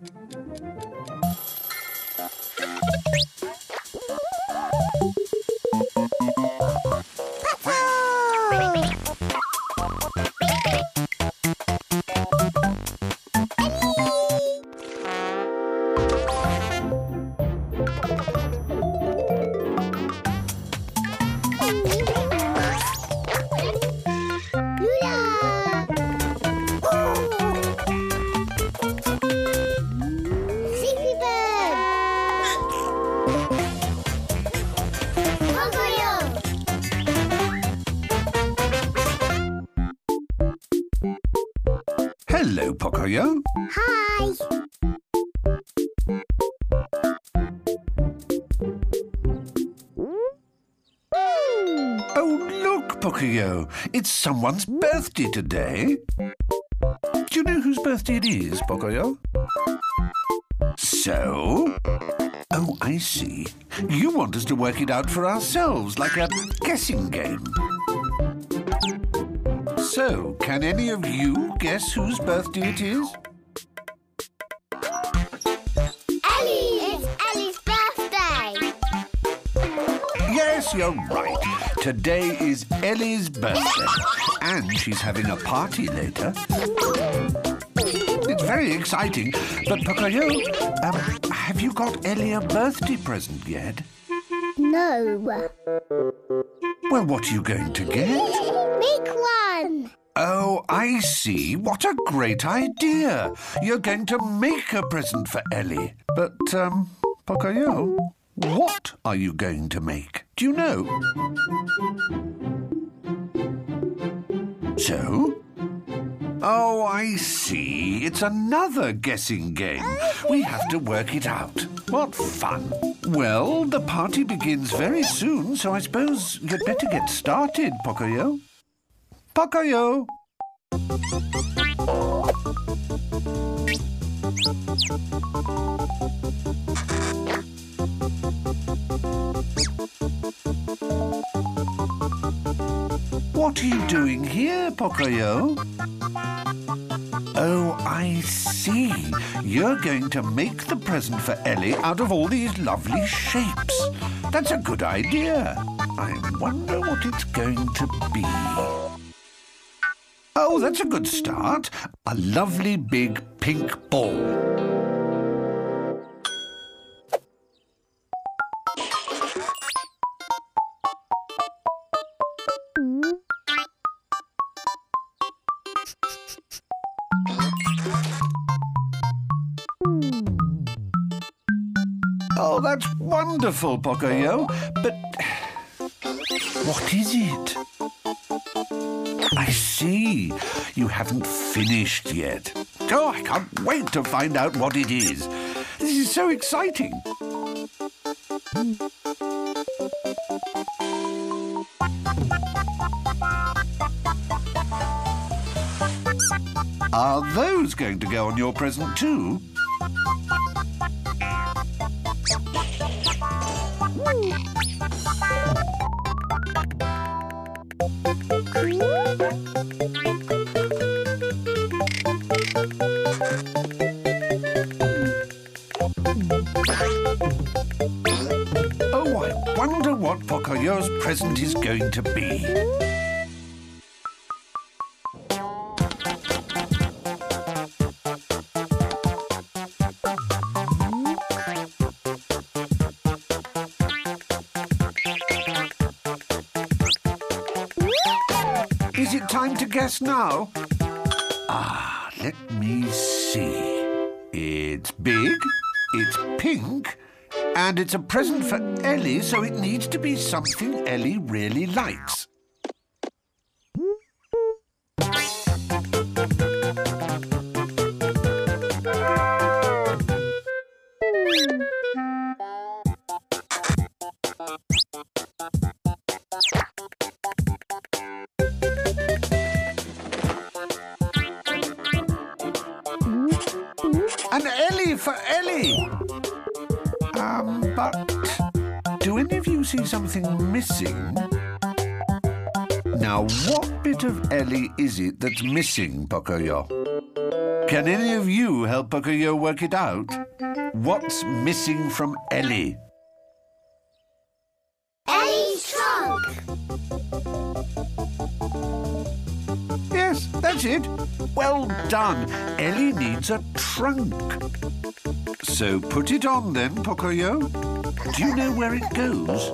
Hello, Pocoyo. Hi. Oh, look, Pocoyo. It's someone's birthday today. Do you know whose birthday it is, Pocoyo? So? Oh, I see. You want us to work it out for ourselves, like a guessing game. So, can any of you guess whose birthday it is? Ellie! It's Ellie's birthday! Yes, you're right. Today is Ellie's birthday, and she's having a party later. It's very exciting, but Pocoyo, have you got Ellie a birthday present yet? No. Well, what are you going to get? Make one! Oh, I see. What a great idea. You're going to make a present for Ellie. But, Pocoyo, what are you going to make? Do you know? So? Oh, I see. It's another guessing game. We have to work it out. What fun. Well, the party begins very soon, so I suppose you'd better get started, Pocoyo. Pocoyo! What are you doing here, Pocoyo? Oh, I see. You're going to make the present for Ellie out of all these lovely shapes. That's a good idea. I wonder what it's going to be. Oh, that's a good start. A lovely big pink ball. Oh, that's wonderful, Pocoyo. But what is it? I see. You haven't finished yet. Oh, I can't wait to find out what it is. This is so exciting. Are those going to go on your present too? Oh, I wonder what Pocoyo's present is going to be. Is it time to guess now? Ah, let me see. It's big, it's pink, and it's a present for Ellie, so it needs to be something Ellie really likes. An Ellie for Ellie! But do any of you see something missing? Now, what bit of Ellie is it that's missing, Pocoyo? Can any of you help Pocoyo work it out? What's missing from Ellie? Ellie's trunk. Yes, that's it. Well done. Ellie needs a trunk. So put it on then, Pocoyo. Do you know where it goes?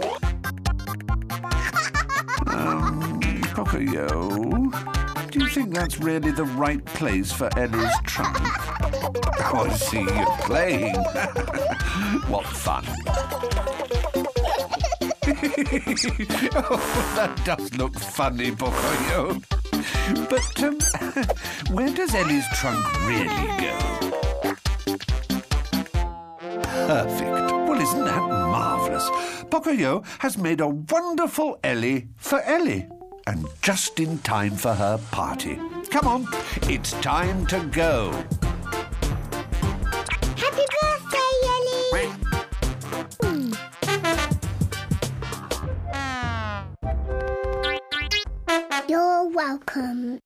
Pocoyo, do you think that's really the right place for Ellie's trunk? Oh, I see you're playing. What fun. Oh, that does look funny, Pocoyo. But where does Ellie's trunk really go? Perfect. Well, isn't that marvellous? Pocoyo has made a wonderful Ellie for Ellie. And just in time for her party. Come on, it's time to go. Happy birthday, Ellie. You're welcome.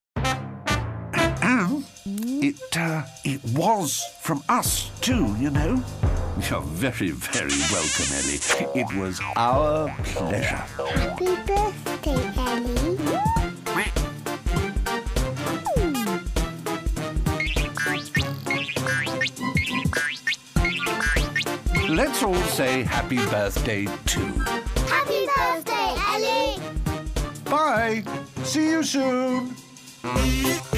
It was from us too, you know. You're very, very welcome, Ellie. It was our pleasure. Happy birthday, Ellie. Let's all say happy birthday too. Happy birthday, Ellie. Bye. See you soon.